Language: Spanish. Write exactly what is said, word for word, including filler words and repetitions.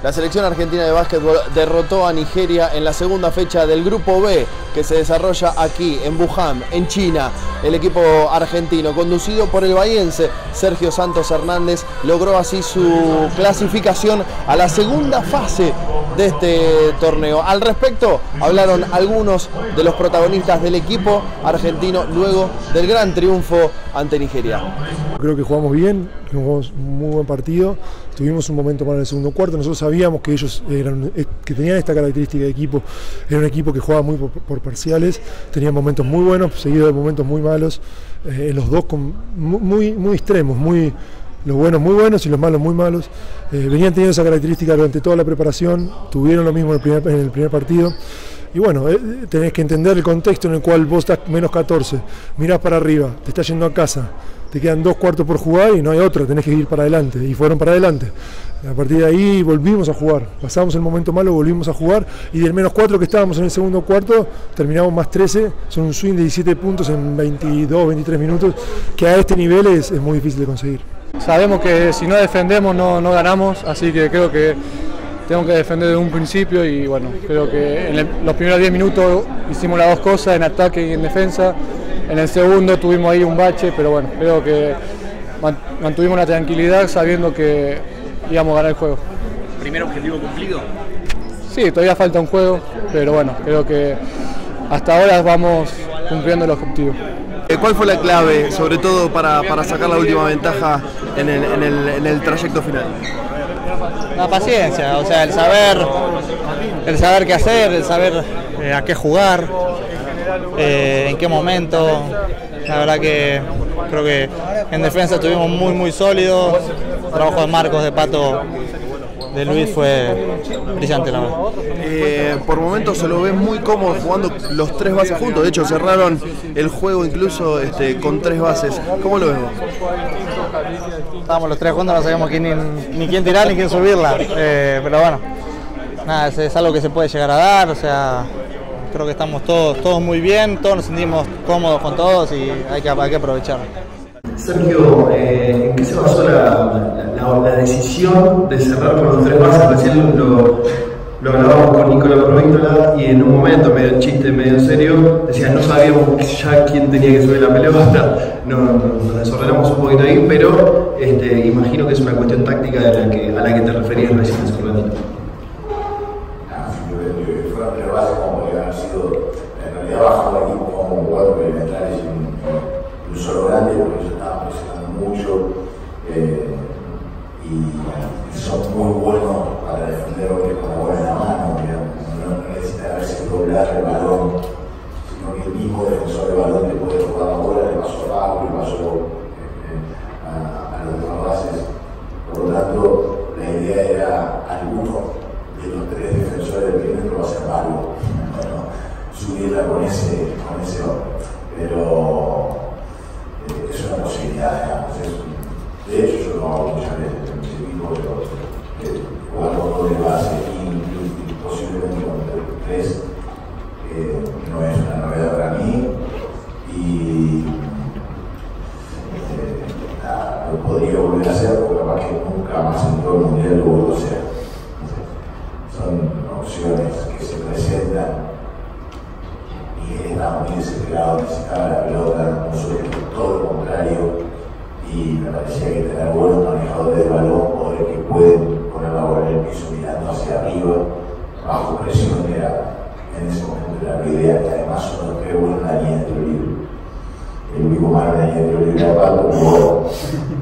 La selección argentina de básquetbol derrotó a Nigeria en la segunda fecha del Grupo B, que se desarrolla aquí, en Wuhan, en China. El equipo argentino, conducido por el bahiense Sergio Santos Hernández, logró así su clasificación a la segunda fase de este torneo. Al respecto, hablaron algunos de los protagonistas del equipo argentino luego del gran triunfo ante Nigeria. Creo que jugamos bien, jugamos un muy buen partido, tuvimos un momento malo en el segundo cuarto. Nosotros sabíamos que ellos eran, que tenían esta característica de equipo, era un equipo que jugaba muy por, por parciales, tenían momentos muy buenos, seguidos de momentos muy malos, eh, los dos con, muy, muy extremos, muy, los buenos muy buenos y los malos muy malos. Eh, venían teniendo esa característica durante toda la preparación, tuvieron lo mismo en el primer, en el primer partido. Y bueno, eh, tenés que entender el contexto en el cual vos estás menos catorce, mirás para arriba, te estás yendo a casa, te quedan dos cuartos por jugar y no hay otro, tenés que ir para adelante, y fueron para adelante. A partir de ahí volvimos a jugar, pasamos el momento malo, volvimos a jugar, y del menos cuatro que estábamos en el segundo cuarto, terminamos más trece, son un swing de diecisiete puntos en veintidós, veintitrés minutos, que a este nivel es, es muy difícil de conseguir. Sabemos que si no defendemos no, no ganamos, así que creo que tengo que defender desde un principio y bueno, creo que en el, los primeros diez minutos hicimos las dos cosas, en ataque y en defensa. En el segundo tuvimos ahí un bache, pero bueno, creo que mantuvimos la tranquilidad sabiendo que íbamos a ganar el juego. ¿Primer objetivo cumplido? Sí, todavía falta un juego, pero bueno, creo que hasta ahora vamos cumpliendo el objetivo. ¿Cuál fue la clave, sobre todo para, para sacar la última ventaja en el, en el, en el trayecto final? La paciencia, o sea, el saber, el saber qué hacer, el saber eh, a qué jugar, eh, en qué momento. La verdad que creo que en defensa estuvimos muy muy sólidos. El trabajo de Marcos, de Pato, de Luis fue brillante, la verdad. Eh, por momentos se lo ve muy cómodo jugando los tres bases juntos. De hecho, cerraron el juego incluso este, con tres bases. ¿Cómo lo vemos? Estábamos los tres juntos, no sabíamos quién, ni, ni quién tirar ni quién subirla. Eh, pero bueno, nada, es, es algo que se puede llegar a dar. O sea, creo que estamos todos, todos muy bien, todos nos sentimos cómodos con todos y hay que, hay que aprovecharlo. Sergio, eh, ¿en qué se basó la, la, la decisión de cerrar con los tres bases? Recién lo, lo hablábamos con Nicolás Provítola y en un momento, medio en chiste, medio en serio, decía, no sabíamos ya quién tenía que subir la pelota, no, no, nos desordenamos un poquito ahí, pero este, imagino que es una cuestión táctica de la que, a la que te referías recién hace un ratito. Fueron tres bases como podrían haber sido, en realidad bajo el equipo como cuatro perimetrales y un, un solo grande, porque ellos estaban presionando mucho eh, y son muy buenos para defender hombres como buena la mano, digamos. No, no necesitan a veces doblar el balón, sino que el mismo defensor del balón le puede robar la bola, le pasó a Paco, le pasó eh, a, a los demás bases. Por lo tanto, la idea era alguno de los tres defensores del perímetro va a ser malo, bueno, subirla con ese, con ese hombre. Pero eh, es una posibilidad, digamos. Es, de hecho, yo lo hago muchas veces en mis equipos, pero eh, jugar con doble base y, y, y posiblemente con tres eh, no es una novedad para mí. Y eh, nada, lo podría volver a hacer, porque capaz que nunca más en todo el mundial lo vuelvo a hacer. Son opciones que se presentan y estamos muy desesperados, necesitaba la pelota, nosotros todo lo contrario, y me parecía que tener buenos manejadores de balón, jugadores que pueden poner la bola en el piso mirando hacia arriba, bajo presión, era en ese momento era la idea, que además son los tres buenos en la línea de tiro libre. El único malo en la línea de tiro libre era Pato, pero bueno.